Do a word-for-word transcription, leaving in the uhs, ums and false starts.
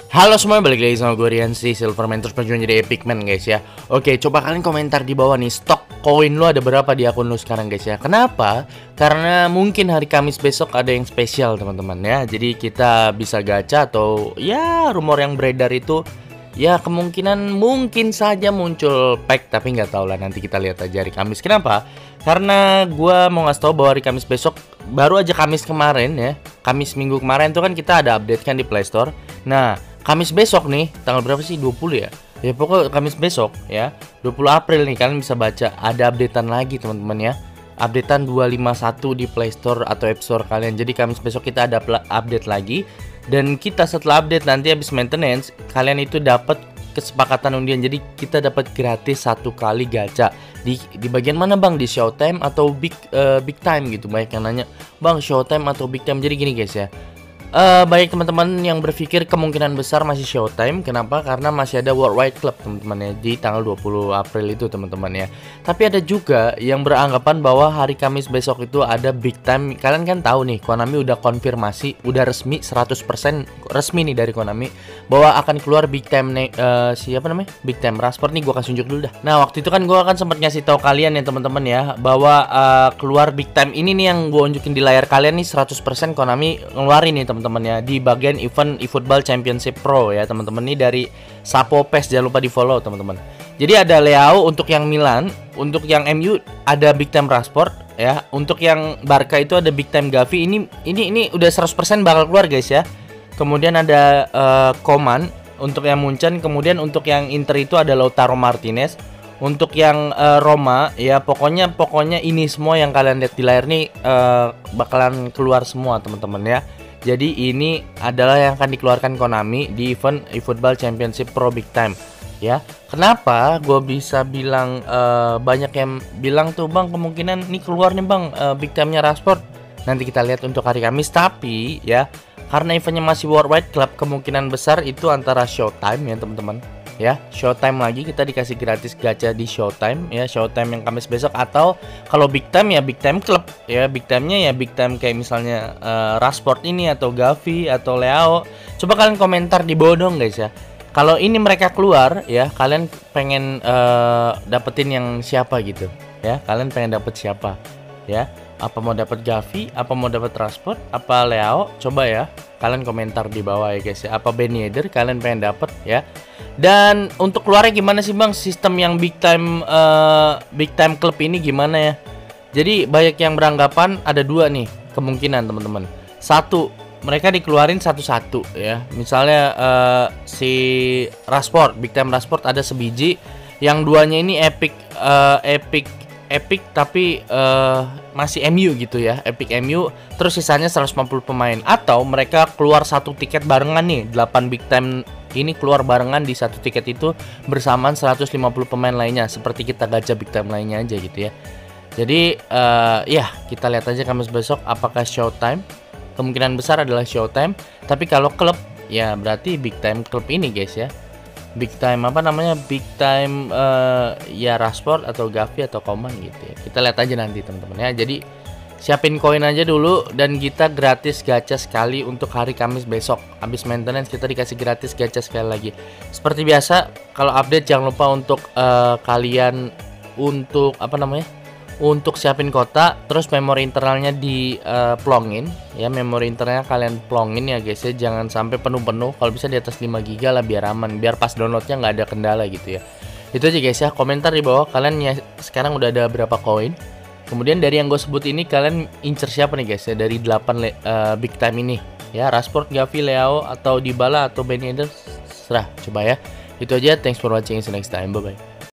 Halo semuanya, balik lagi sama gue Rian si Silverman, terus perjuangan jadi Epic Man guys ya. Oke, coba kalian komentar di bawah nih, stok koin lu ada berapa di akun lu sekarang guys ya. Kenapa? Karena mungkin hari Kamis besok ada yang spesial teman-teman ya. Jadi kita bisa gacha atau ya rumor yang beredar itu ya kemungkinan mungkin saja muncul pack, tapi nggak tahu lah, nanti kita lihat aja hari Kamis. Kenapa? Karena gue mau ngasih tahu bahwa hari Kamis besok, baru aja Kamis kemarin ya, Kamis minggu kemarin tuh kan kita ada update kan di Play Store. Nah, Kamis besok nih, tanggal berapa sih? dua puluh ya? Ya pokoknya Kamis besok ya, dua puluh April nih, kalian bisa baca ada updatean lagi teman-teman ya. Updatean dua lima satu di Play Store atau App Store kalian. Jadi Kamis besok kita ada update lagi. Dan kita setelah update nanti habis maintenance, kalian itu dapat kesepakatan undian. Jadi kita dapat gratis satu kali gacha. Di di bagian mana bang? Di Showtime atau Big uh, Big Time gitu. Banyak yang nanya, bang Showtime atau Big Time. Jadi gini guys ya, Uh, banyak teman-teman yang berpikir kemungkinan besar masih Showtime. Kenapa? Karena masih ada Worldwide Club teman-teman ya, di tanggal dua puluh April itu teman-teman ya. Tapi ada juga yang beranggapan bahwa hari Kamis besok itu ada Big Time. Kalian kan tahu nih, Konami udah konfirmasi, udah resmi seratus persen resmi nih dari Konami bahwa akan keluar Big Time nih, uh, siapa namanya? Big Time Rasport nih, gua kasih tunjuk dulu dah. Nah, waktu itu kan gua akan sempat ngasih tahu kalian ya teman-teman ya, bahwa uh, keluar Big Time ini nih yang gua unjukin di layar kalian nih, seratus persen Konami ngeluarin nih teman-teman. Teman-teman ya, di bagian event eFootball Championship Pro ya teman-teman, ini dari Sapo Pes, jangan lupa di follow teman-teman. Jadi ada Leao untuk yang Milan, untuk yang M U ada Big Time Rashford ya, untuk yang Barca itu ada Big Time Gavi. Ini ini ini udah seratus persen bakal keluar guys ya. Kemudian ada uh, Coman untuk yang Munchen, kemudian untuk yang Inter itu ada Lautaro Martinez. Untuk yang uh, Roma ya, pokoknya pokoknya ini semua yang kalian lihat di layar nih uh, bakalan keluar semua teman-teman ya. Jadi ini adalah yang akan dikeluarkan Konami di event eFootball Championship Pro Big Time ya. Kenapa gue bisa bilang uh, banyak yang bilang tuh bang kemungkinan nih keluar nih bang uh, Big Time-nya Rashford. Nanti kita lihat untuk hari Kamis. Tapi ya, karena eventnya masih Worldwide Club, kemungkinan besar itu antara Showtime ya teman-teman ya. Showtime lagi, kita dikasih gratis gacha di Showtime ya, Showtime yang Kamis besok. Atau kalau Big Time ya Big Time Club ya, Big Time-nya ya Big Time kayak misalnya uh, Rashford ini atau Gavi atau Leao. Coba kalian komentar di bawah dong guys ya, kalau ini mereka keluar ya, kalian pengen uh, dapetin yang siapa gitu ya, kalian pengen dapet siapa ya, apa mau dapat Gavi, apa mau dapat Rashford, apa Leao? Coba ya kalian komentar di bawah ya guys ya. Apa Ben Yedder kalian pengen dapat ya. Dan untuk keluarnya gimana sih bang, sistem yang Big Time uh, Big Time Club ini gimana ya? Jadi banyak yang beranggapan ada dua nih kemungkinan teman-teman. Satu, mereka dikeluarin satu-satu ya. Misalnya uh, si Rashford, Big Time Rashford ada sebiji. Yang duanya ini epic uh, epic Epic tapi uh, masih M U gitu ya, Epic M U. Terus sisanya seratus lima puluh pemain. Atau mereka keluar satu tiket barengan nih, delapan Big Time ini keluar barengan di satu tiket itu bersamaan seratus lima puluh pemain lainnya, seperti kita gacha Big Time lainnya aja gitu ya. Jadi uh, ya kita lihat aja Kamis besok apakah Showtime. Kemungkinan besar adalah Showtime. Tapi kalau klub ya berarti Big Time Club ini guys ya, Big Time apa namanya, Big Time uh, ya Rashford atau Gavi atau Coman gitu ya. Kita lihat aja nanti teman-teman ya. Jadi siapin koin aja dulu, dan kita gratis gacha sekali untuk hari Kamis besok. Habis maintenance kita dikasih gratis gacha sekali lagi. Seperti biasa kalau update jangan lupa untuk uh, kalian untuk apa namanya, untuk siapin kota, terus memori internalnya di uh, plongin ya, memori internalnya kalian plongin ya guys ya, jangan sampai penuh-penuh. Kalau bisa di atas lima giga lah biar aman, biar pas downloadnya nggak ada kendala gitu ya. Itu aja guys ya. Komentar di bawah kalian ya, sekarang udah ada berapa koin. Kemudian dari yang gue sebut ini kalian incer siapa nih guys ya, dari delapan uh, Big Time ini ya, Rashford, Gavi, Leao atau Dybala atau Ben Yedder, serah coba ya. Itu aja, thanks for watching, see you next time, bye bye.